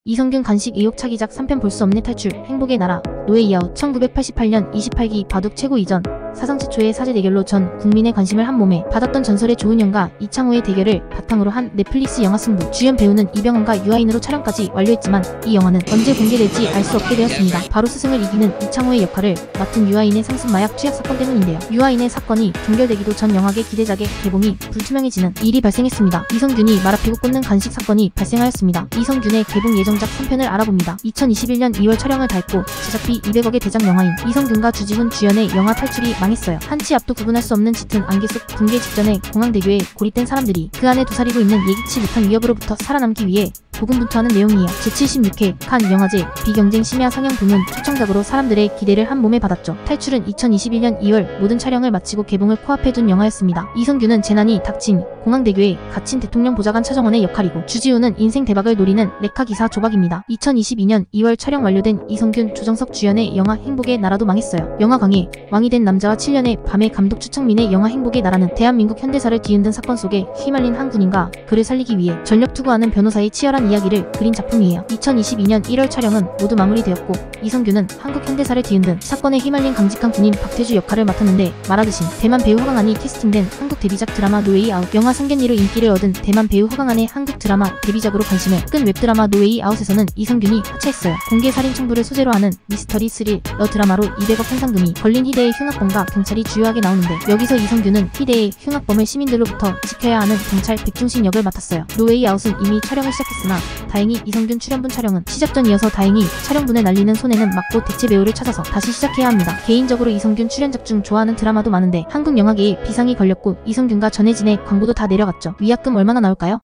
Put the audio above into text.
이성균 간식 의혹 차기작 3편 볼 수 없네 탈출 행복의 나라 노웨이아웃 1988년 28기 바둑 최고 이전 사상 최초의 사제 대결로 전 국민의 관심을 한 몸에 받았던 전설의 조은현과 이창호의 대결을 바탕으로 한 넷플릭스 영화 승부. 주연 배우는 이병헌과 유아인으로 촬영까지 완료했지만 이 영화는 언제 공개될지 알 수 없게 되었습니다. 바로 스승을 이기는 이창호의 역할을 맡은 유아인의 상습 마약 투약 사건 때문인데요. 유아인의 사건이 종결되기도 전 영화계 기대작의 개봉이 불투명해지는 일이 발생했습니다. 이성균이 말 아프고 꽂는 간식 사건이 발생하였습니다. 이성균의 개봉 예정작 3편을 알아봅니다. 2021년 2월 촬영을 다 했고 제작비 200억의 대작 영화인 이성균과 주지훈 주연의 영화 탈출이 망했어요. 한치 앞도 구분할 수 없는 짙은 안개 속 붕괴 직전에 공항대교에 고립된 사람들이 그 안에 도사리고 있는 예기치 못한 위협으로부터 살아남기 위해 고군분투하는 내용이에요. 제76회 칸 영화제 비경쟁 심야 상영 부문 초청작으로 사람들의 기대를 한 몸에 받았죠. 탈출은 2021년 2월 모든 촬영을 마치고 개봉을 코앞에 둔 영화였습니다. 이성균은 재난이 닥친 공항대교에 갇힌 대통령 보좌관 차정원의 역할이고 주지훈은 인생 대박을 노리는 레카 기사 조박입니다. 2022년 2월 촬영 완료된 이성균, 조정석 주연의 영화 행복의 나라도 망했어요. 영화광에 왕이 된 남자와 7년의 밤의 감독 추창민의 영화 행복의 나라는 대한민국 현대사를 뒤흔든 사건 속에 휘말린 한 군인과 그를 살리기 위해 전력 투구하는 변호사의 치열한 이야기를 그린 작품이에요. 2022년 1월 촬영은 모두 마무리되었고 이성균은 한국 현대사를 뒤흔든 사건에 휘말린 강직한 군인 박태주 역할을 맡았는데 말하듯이 대만 배우 허강한이 캐스팅된 한국 데뷔작 드라마 노웨이 아웃. 영화 상견례로 인기를 얻은 대만 배우 허강한의 한국 드라마 데뷔작으로 관심을 끈 웹드라마 노웨이 아웃에서는 이성균이 하차했어요. 공개 살인 청부를 소재로 하는 미스터리 스릴 너 드라마로 200억 현상금이 걸린 희대의 흉악범과 경찰이 주요하게 나오는데 여기서 이성균은 희대의 흉악범을 시민들로부터 지켜야 하는 경찰 백중신 역을 맡았어요. 노웨이 아웃은 이미 촬영을 시작했으나 다행히 이성균 출연분 촬영은 시작 전이어서 다행히 촬영분에 날리는 손해는 막고 대체 배우를 찾아서 다시 시작해야 합니다. 개인적으로 이성균 출연작 중 좋아하는 드라마도 많은데 한국 영화계에 비상이 걸렸고 이성균과 전혜진의 광고도 다 내려갔죠. 위약금 얼마나 나올까요?